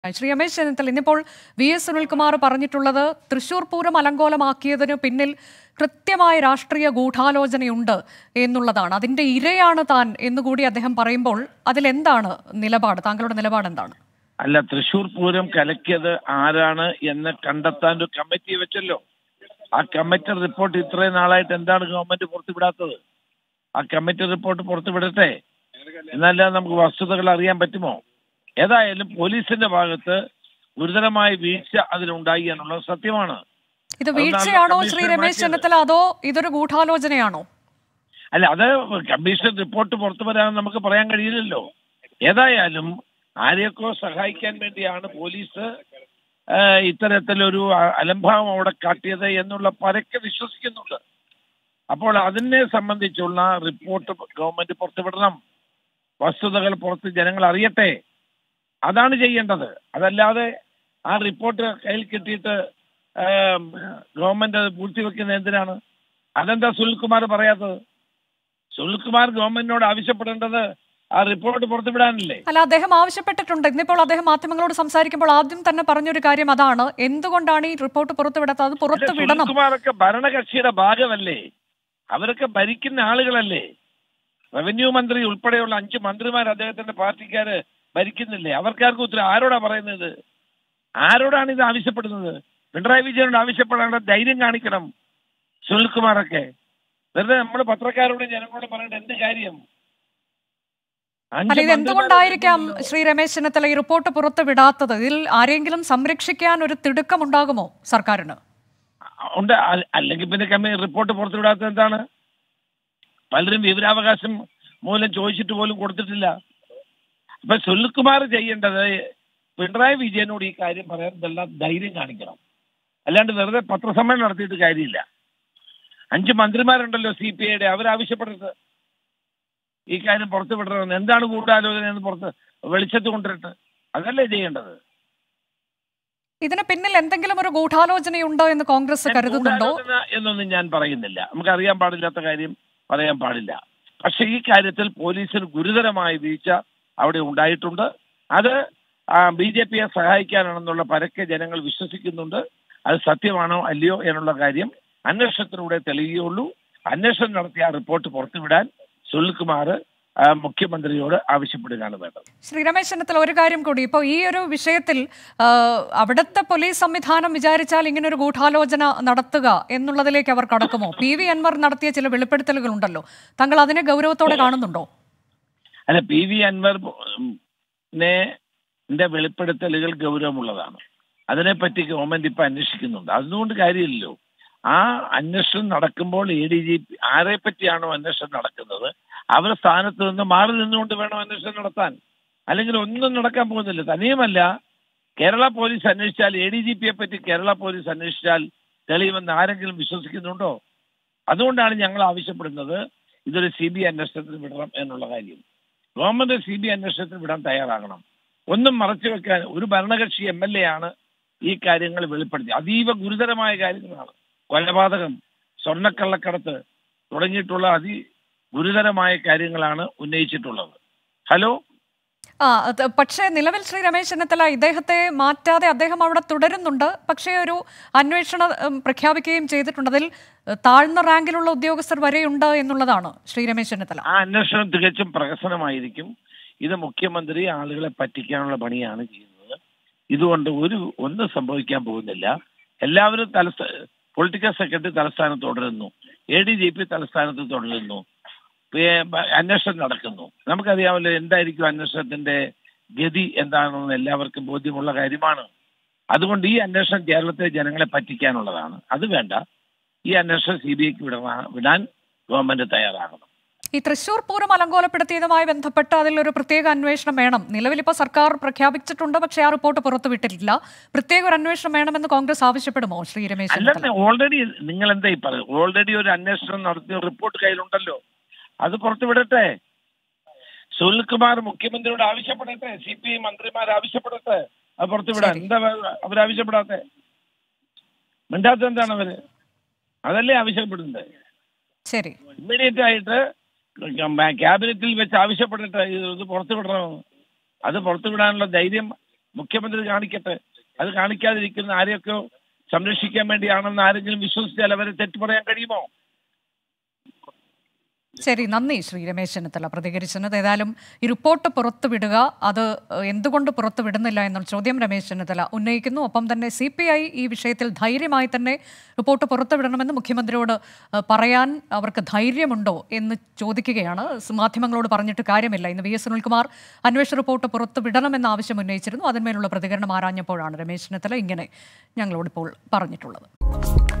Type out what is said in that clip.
ശ്രീ രമേശ് ചെന്നിത്തല ഇന്നിപ്പോൾ വി.എസ്. സുനിൽകുമാർ പറഞ്ഞിട്ടുള്ളത് തൃശൂർ പൂരം അലങ്കോലമാക്കിയതിനു പിന്നിൽ കൃത്യമായ രാഷ്ട്രീയ ഗൂഢാലോചനയുണ്ട് എന്നുള്ളതാണ്. അതിന്റെ ഇരയാണ് താൻ എന്നുകൂടി അദ്ദേഹം പറയുമ്പോൾ അതിലെന്താണ് നിലപാട്? താങ്കളുടെ നിലപാട് എന്താണ്? അല്ല, തൃശൂർ പൂരം കലക്കിയത് ആരാണ് എന്ന് കണ്ടെത്താൻ ഒരു കമ്മിറ്റി വെച്ചല്ലോ. ആ കമ്മിറ്റി റിപ്പോർട്ട് ഇത്രയും നാളായിട്ട് എന്താണ് ഗവൺമെന്റ് പുറത്തുവിടാത്തത്? ആ കമ്മിറ്റി റിപ്പോർട്ട് പുറത്തുവിടട്ടെ, എന്നല്ലാതെ നമുക്ക് വസ്തുതകൾ അറിയാൻ പറ്റുമോ? ഏതായാലും പോലീസിന്റെ ഭാഗത്ത് ഗുരുതരമായ വീഴ്ച അതിലുണ്ടായി എന്നുള്ളത് സത്യമാണ്. ഇത് വീഴ്ചയാണോ ശ്രീ രമേശ് ചെന്നിത്തല, അതോ ഇതൊരു ഗൂഢാലോചനയാണോ? അല്ല, അത് കമ്മീഷൻ റിപ്പോർട്ട് പുറത്തു വരാൻ നമുക്ക് പറയാൻ കഴിയില്ലല്ലോ. ഏതായാലും ആരെയൊക്കെ സഹായിക്കാൻ വേണ്ടിയാണ് പോലീസ് ഇത്തരത്തിലൊരു അലംഭാവം അവിടെ കാട്ടിയത് എന്നുള്ള പരക്കെ വിശ്വസിക്കുന്നുണ്ട്. അപ്പോൾ അതിനെ സംബന്ധിച്ചുള്ള റിപ്പോർട്ട് ഗവൺമെന്റ് പുറത്തുവിടണം. വസ്തുതകൾ പുറത്ത് ജനങ്ങൾ അറിയട്ടെ. അതാണ് ചെയ്യേണ്ടത്. അതല്ലാതെ ആ റിപ്പോർട്ട് കയ്യിൽ കിട്ടിയിട്ട് ഗവൺമെന്റ് അത് പൂഴ്ത്തിവെക്കുന്നത് എന്തിനാണ്? അതെന്താ സുനിൽകുമാർ പറയാത്തത്? സുനിൽകുമാർ ഗവൺമെന്റിനോട് ആവശ്യപ്പെടേണ്ടത് ആ റിപ്പോർട്ട് പുറത്തുവിടാനല്ലേ? അല്ല, അദ്ദേഹം ആവശ്യപ്പെട്ടിട്ടുണ്ട്. ഇന്നിപ്പോൾ അദ്ദേഹം മാധ്യമങ്ങളോട് സംസാരിക്കുമ്പോൾ ആദ്യം തന്നെ പറഞ്ഞൊരു കാര്യം അതാണ്. എന്തുകൊണ്ടാണ് ഈ റിപ്പോർട്ട് പുറത്തുവിടാത്തത്? അത് പുറത്തുവിടണം. സുനിൽകുമാറൊക്കെ ഭരണകക്ഷിയുടെ ഭാഗമല്ലേ? അവരൊക്കെ ഭരിക്കുന്ന ആളുകളല്ലേ? റവന്യൂ മന്ത്രി ഉൾപ്പെടെയുള്ള 5 മന്ത്രിമാർ അദ്ദേഹത്തിന്റെ പാർട്ടിക്കാര് ഭരിക്കുന്നില്ലേ? അവർക്കാർക്കും ഉത്തരം ആരോടാ പറയുന്നത്? ആരോടാണ് ഇത് ആവശ്യപ്പെടുന്നത്? പിണറായി വിജയനോട് ആവശ്യപ്പെടേണ്ട ധൈര്യം കാണിക്കണം സുനിൽകുമാറൊക്കെ. വെറുതെ നമ്മൾ പത്രക്കാരോട് ജനങ്ങളോട് പറയേണ്ട എന്ത് കാര്യം? ഇത് എന്തുകൊണ്ടായിരിക്കാം ശ്രീ രമേശ് ചെന്നിത്തല ഈ റിപ്പോർട്ട് പുറത്ത് വിടാത്തത്? ഇതിൽ ആരെങ്കിലും സംരക്ഷിക്കാൻ ഒരു തിടുക്കമുണ്ടാകുമോ സർക്കാരിന്? ഉണ്ട്. അല്ലെങ്കിൽ പിന്നെ റിപ്പോർട്ട് പുറത്തുവിടാത്തത് എന്താണ്? പലരും വിവരാവകാശം മൂലം ചോദിച്ചിട്ട് പോലും കൊടുത്തിട്ടില്ല. അപ്പൊ സുനിൽകുമാർ ചെയ്യേണ്ടത് പിണറായി വിജയനോട് ഈ കാര്യം പറയാൻ ഇതെല്ലാം ധൈര്യം കാണിക്കണം. അല്ലാണ്ട് വെറുതെ പത്രസമ്മേളനം നടത്തിയിട്ട് കാര്യമില്ല. 5 മന്ത്രിമാരുണ്ടല്ലോ CPIയുടെ, അവരാവശ്യപ്പെടരുത് ഈ കാര്യം പുറത്തു വിടണമെന്ന്. എന്താണ് ഗൂഢാലോചന എന്ന് പുറത്ത് വെളിച്ചത്ത് കൊണ്ടിട്ട് അതല്ലേ ചെയ്യേണ്ടത്? ഇതിന് പിന്നിൽ എന്തെങ്കിലും ഒരു ഗൂഢാലോചനയുണ്ടോ എന്ന് കോൺഗ്രസ് കരുതുന്നുണ്ടോ എന്നൊന്നും ഞാൻ പറയുന്നില്ല. നമുക്ക് അറിയാൻ പാടില്ലാത്ത കാര്യം പറയാൻ പാടില്ല. പക്ഷെ ഈ കാര്യത്തിൽ പോലീസിന് ഗുരുതരമായ വീഴ്ച അവിടെ ഉണ്ടായിട്ടുണ്ട്. അത് BJPയെ സഹായിക്കാനാണെന്നുള്ള പരക്കെ ജനങ്ങൾ വിശ്വസിക്കുന്നുണ്ട്. അത് സത്യമാണോ അല്ലയോ എന്നുള്ള കാര്യം അന്വേഷണത്തിലൂടെ തെളിയുകയുള്ളൂ. അന്വേഷണം നടത്തിയ ആ റിപ്പോർട്ട് പുറത്തുവിടാൻ സുനിൽകുമാർ മുഖ്യമന്ത്രിയോട് ആവശ്യപ്പെടുകയാണ് വേണ്ടത്. ശ്രീ രമേശ് ചെന്നിത്തല, ഒരു കാര്യം കൂടി. ഇപ്പോൾ ഈ ഒരു വിഷയത്തിൽ അവിടുത്തെ പോലീസ് സംവിധാനം വിചാരിച്ചാൽ ഇങ്ങനൊരു ഗൂഢാലോചന നടത്തുക എന്നുള്ളതിലേക്ക് അവർ കടക്കുമോ? PV അൻവർ നടത്തിയ ചില വെളിപ്പെടുത്തലുകൾ ഉണ്ടല്ലോ, താങ്കൾ അതിനെ ഗൗരവത്തോടെ കാണുന്നുണ്ടോ? അല്ല, PV അൻവറിന്റെ വെളിപ്പെടുത്തലുകൾ ഗൗരവമുള്ളതാണ്. അതിനെപ്പറ്റി ഗവൺമെന്റ് ഇപ്പൊ അന്വേഷിക്കുന്നുണ്ട്. അതുകൊണ്ട് കാര്യമില്ലല്ലോ. ആ അന്വേഷണം നടക്കുമ്പോൾ ADGP ആരെ പറ്റിയാണോ അന്വേഷണം നടക്കുന്നത് അവരുടെ സ്ഥാനത്ത് നിന്ന് മാറി നിന്നുകൊണ്ട് വേണം അന്വേഷണം നടത്താൻ. അല്ലെങ്കിൽ ഒന്നും നടക്കാൻ പോകുന്നില്ല. തനിയുമല്ല, കേരള പോലീസ് അന്വേഷിച്ചാൽ ADGPയെ പറ്റി കേരള പോലീസ് അന്വേഷിച്ചാൽ തെളിയുമെന്ന് ആരെങ്കിലും വിശ്വസിക്കുന്നുണ്ടോ? അതുകൊണ്ടാണ് ഞങ്ങൾ ആവശ്യപ്പെടുന്നത് ഇതൊരു CBI അന്വേഷണത്തിന് വിടണം എന്നുള്ള കാര്യം. ഗവൺമെന്റ് CBI അന്വേഷണത്തിന് വിടാൻ തയ്യാറാകണം. ഒന്നും മറച്ചു വെക്കാൻ ഒരു ഭരണകക്ഷി MLA ആണ് ഈ കാര്യങ്ങൾ വെളിപ്പെടുത്തി. അതീവ ഗുരുതരമായ കാര്യങ്ങളാണ്. കൊലപാതകം, സ്വർണ്ണക്കള്ളക്കടത്ത് തുടങ്ങിയിട്ടുള്ള ഗുരുതരമായ കാര്യങ്ങളാണ് ഉന്നയിച്ചിട്ടുള്ളത്. ഹലോ. പക്ഷേ നിലവിൽ ശ്രീ രമേശ് ചെന്നിത്തല ഇദ്ദേഹത്തെ മാറ്റാതെ അദ്ദേഹം അവിടെ തുടരുന്നുണ്ട്. പക്ഷേ ഒരു അന്വേഷണം പ്രഖ്യാപിക്കുകയും ചെയ്തിട്ടുണ്ട്. അതിൽ താഴ്ന്ന റാങ്കിലുള്ള ഉദ്യോഗസ്ഥർ വരെയുണ്ട് എന്നുള്ളതാണ് ശ്രീ രമേശ് ചെന്നിത്തല. ആ അന്വേഷണം തികച്ചും പ്രഹസനമായിരിക്കും. ഇത് മുഖ്യമന്ത്രി ആളുകളെ പറ്റിക്കാനുള്ള പണിയാണ് ചെയ്യുന്നത്. ഇതുകൊണ്ട് ഒന്നും സംഭവിക്കാൻ പോകുന്നില്ല. എല്ലാവരും പൊളിറ്റിക്കൽ സെക്രട്ടറി തലസ്ഥാനത്ത് തുടരുന്നു, ADGP തലസ്ഥാനത്ത് തുടരുന്നു, അന്വേഷണം നടക്കുന്നു. നമുക്കറിയാമല്ലോ എന്തായിരിക്കും അന്വേഷണത്തിന്റെ ഗതി എന്താണെന്ന് എല്ലാവർക്കും ബോധ്യമുള്ള കാര്യമാണ്. അതുകൊണ്ട് ഈ അന്വേഷണം കേരളത്തിലെ ജനങ്ങളെ പറ്റിക്കാനുള്ളതാണ്. അത് വേണ്ട. ഈ അന്വേഷണം CBIക്ക് വിടാൻ ഗവൺമെന്റ് തയ്യാറാകണം. ഈ തൃശൂർ പൂരം അലങ്കോലപ്പെടുത്തിയതുമായി ബന്ധപ്പെട്ട് അതിലൊരു പ്രത്യേക അന്വേഷണം വേണം. നിലവിലിപ്പോൾ സർക്കാർ പ്രഖ്യാപിച്ചിട്ടുണ്ട്, പക്ഷേ ആ റിപ്പോർട്ട് പുറത്തുവിട്ടിട്ടില്ല. പ്രത്യേക ഒരു അന്വേഷണം വേണമെന്ന് കോൺഗ്രസ് ആവശ്യപ്പെടുമോ ശ്രീ രമേശ്? ഓൾറെഡി നിങ്ങൾ എന്തായി പറയും? ഓൾറെഡി ഒരു അന്വേഷണം നടത്തിയ റിപ്പോർട്ട് കയ്യിലുണ്ടല്ലോ, അത് പുറത്തുവിടട്ടെ. സുനിൽകുമാർ മുഖ്യമന്ത്രിയോട് ആവശ്യപ്പെടട്ടെ, CPI മന്ത്രിമാർ ആവശ്യപ്പെടട്ടെ അത് പുറത്തുവിടാൻ. എന്താ അവരാവശ്യപ്പെടാത്തെ? മിണ്ടാത്ത എന്താണ് അവര്? അതല്ലേ ആവശ്യപ്പെടുന്നത്? ശരി, ഇമ്മീഡിയറ്റ് ആയിട്ട് ക്യാബിനറ്റിൽ വെച്ച് ആവശ്യപ്പെട്ടിട്ട് ഇത് പുറത്തുവിടണമെന്ന്. അത് പുറത്തുവിടാനുള്ള ധൈര്യം മുഖ്യമന്ത്രി കാണിക്കട്ടെ. അത് കാണിക്കാതിരിക്കുന്ന ആരെയൊക്കെ സംരക്ഷിക്കാൻ വേണ്ടിയാണെന്ന് ആരെങ്കിലും വിശ്വസിച്ചാൽ അവരെ തെറ്റു പറയാൻ കഴിയുമോ? ശരി, നന്ദി ശ്രീ രമേശ് ചെന്നിത്തല പ്രതികരിച്ചത്. ഏതായാലും ഈ റിപ്പോർട്ട് പുറത്തുവിടുക, അത് എന്തുകൊണ്ട് പുറത്തുവിടുന്നില്ല എന്ന ചോദ്യം രമേശ് ചെന്നിത്തല ഉന്നയിക്കുന്നു. ഒപ്പം തന്നെ CPI ഈ വിഷയത്തിൽ ധൈര്യമായി തന്നെ റിപ്പോർട്ട് പുറത്തുവിടണമെന്ന് മുഖ്യമന്ത്രിയോട് പറയാൻ അവർക്ക് ധൈര്യമുണ്ടോ എന്ന് ചോദിക്കുകയാണ്. മാധ്യമങ്ങളോട് പറഞ്ഞിട്ട് കാര്യമില്ല. ഇന്ന് VS സുനിൽകുമാർ അന്വേഷണ റിപ്പോർട്ട് പുറത്തുവിടണമെന്ന ആവശ്യം ഉന്നയിച്ചിരുന്നു. അതിന്മേലുള്ള പ്രതികരണം ആരാഞ്ഞപ്പോഴാണ് രമേശ് ചെന്നിത്തല ഇങ്ങനെ ഞങ്ങളോടിപ്പോൾ പറഞ്ഞിട്ടുള്ളത്.